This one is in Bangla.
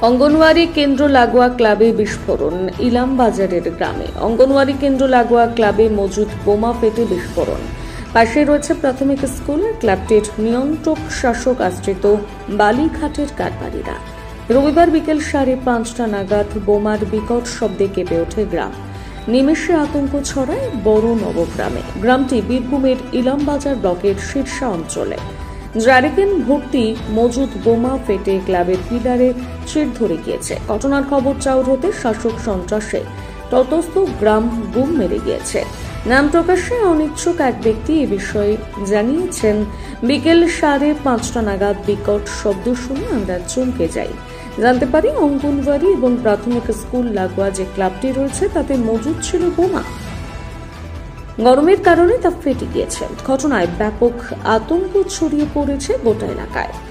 অঙ্গনওয়াড়ি কেন্দ্র লাগোয়া ক্লাবে বিস্ফোরণ ইলামবাজারের গ্রামে। অঙ্গনওয়াড়ি কেন্দ্র লাগোয়া ক্লাবে মজুদ বোমা পেটে বিস্ফোরণ। পাশে রয়েছে প্রাথমিক স্কুল। ক্লাবটির নিয়ন্ত্রক শাসক আশ্রিত বালিঘাটের কারবারিরা। রবিবার বিকেল 5:30 নাগাদ বোমার বিকট শব্দে কেঁপে ওঠে গ্রাম। নিমেষে আতঙ্ক ছড়ায় বড় নবগ্রামে। গ্রামটি বীরভূমের ইলামবাজার ব্লকের শীর্ষা অঞ্চলে। জারিকেন ভর্তি মজুদ বোমা ফেটে ক্লাবের পিলারে ছিঁড় ধরে গিয়েছে। ঘটনার খবর চাউর হতে শাসক সন্ত্রাসে তটস্থ গ্রাম গুম মেরে গিয়েছে। নাম প্রকাশে অনিচ্ছুক এক ব্যক্তি এ বিষয়ে জানিয়েছেন, বিকেল 5:30 নাগাদ বিকট শব্দ শুনে আমরা চমকে যাই। জানতে পারি অঙ্গনওয়াড়ি এবং প্রাথমিক স্কুল লাগোয়া যে ক্লাবটি রয়েছে তাতে মজুদ ছিল বোমা। গরমের কারণে তা ফেটে গিয়েছে। ঘটনায় ব্যাপক আতঙ্ক ছড়িয়ে পড়েছে গোটা এলাকায়।